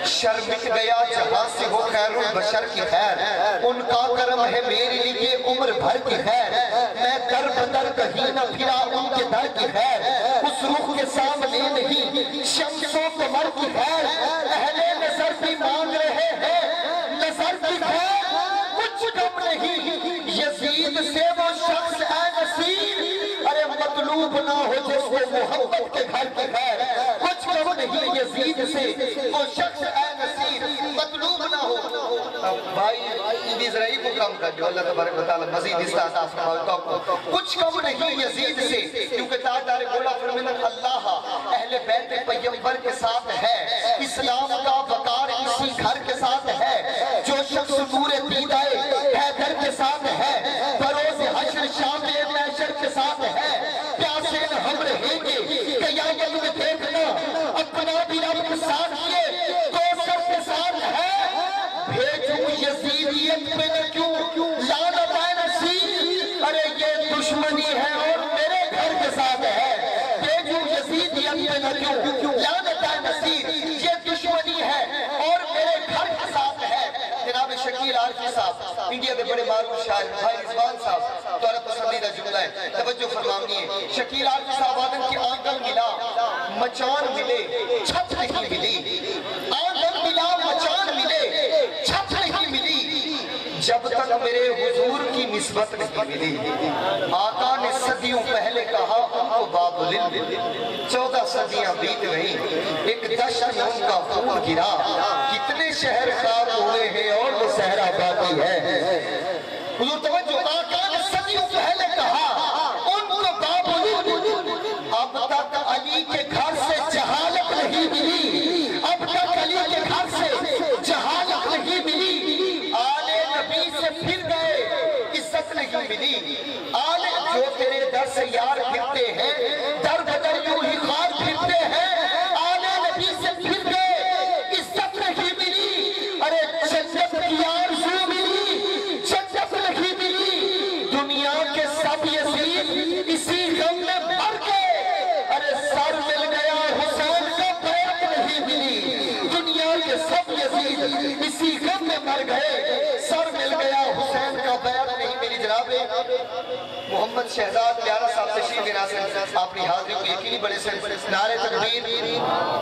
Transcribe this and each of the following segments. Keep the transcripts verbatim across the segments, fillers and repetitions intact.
شر مٹ گیا جہاں سے ہو خیر البشر کی خیر، ان کا کرم ہے میرے لیے عمر بھر کی خیر، میں در بدر کہیں نہ پھرا ان کے در کی خیر، اس رخ کے سامنے نہیں شمس و قمر کی خیر، اہل نظر بھی مانگ رہے ہیں نظر کی خیر، کچھ کم نہیں یزید سے وہ شخص اے نصیر، ارے مطلوب نہ ہو جس کو محبت کے گھر کی خیر، کچھ کم نہیں یزید سے وہ شخص اے نصیر، مطلوب نہ ہو۔ بھائی یہ ذرا ہی کو کم کر جو اللہ تبارک و تعالی مزید استعداد فرماتا کو، کچھ کم نہیں یزید سے، کیونکہ تاجدار گولا فرمانا اللہ اہل بیت پیغمبر کے ساتھ ہے، اسلام کا وقار اسی گھر کے ساتھ ہے، جو شخص نور دیدہ حیدر کے ساتھ ہے، بروز حشر شامل محشر کے ساتھ ہے، پیاسے نہ ہم رہیں گے قیامت میں دیکھنا اپنا بھی رب کے ساتھ یہ تو سب کے ساتھ ہے، بھیجوں یزیدیت پہ نہ کیوں لعنت اے نصیر، ارے یہ دشمنی ہے اور میرے گھر کے ساتھ ہے، بھیجوں یزیدیت پہ نہ کیوں لعنت اے نصیر، یہ دشمنی ہے اور میرے گھر کے ساتھ ہے۔ جناب شکیل عارفی صاحب انڈیا کے بڑے معروف شاعر بھائی رضوان صاحب تورا پسندیدہ جملہ ہے، توجہ فرمانی ہے، شکیل عارفی صاحب آدم کی آنگن ملا مچان ملے چھت نہیں ملی، آنگن ملا مچان ملے چھت نہیں ملی، جب تک میرے حضور کی نسبت نہیں ملی، آقا نے صدیوں پہلے کہا ان کو باب العلم، چودہ صدیاں بیت گئی، ایک دشت میں ان کا خون گرا، کتنے شہر خار ہوئے ہیں اور وہ صحرا باقی ہے۔ حضور توجہ، آقا نے صدیوں پہلے کہا ان کو باب العلم، اب تک علی کے گھر سے جہالت نہیں ملی، اب تک علی کے گھر سے جہالت نہیں ملی، آل نبی سے پھر گئے عزت نہیں ملی، آل جو تیرے در سے یار پھرتے ہیں در بدر یوں ہی خار پھرتے ہیں، آل نبی سے پھر گئے عزت نہیں ملی، ارے جنت کی آرزو ملی جنت نہیں ملی، دنیا کے سب یزید اسی غم میں مر گئے، ارے سر مل گیا حسین کا بیعت نہیں ملی، دنیا کے سب یزید اسی غم میں مر گئے، سر مل گیا حسین کا بیعت نہیں ملی۔ جناب محمد شہزاد پیارا صاحب تشریف لے ناصر اپنی حاضری کو یقینی بڑے سے نعرہ تکبیر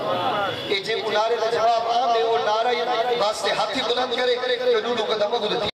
اے جے نعرے کا جواب آمے اور نعرہ واسطے ہاتھی بلند کرے کہ نورو قدمہ گلتی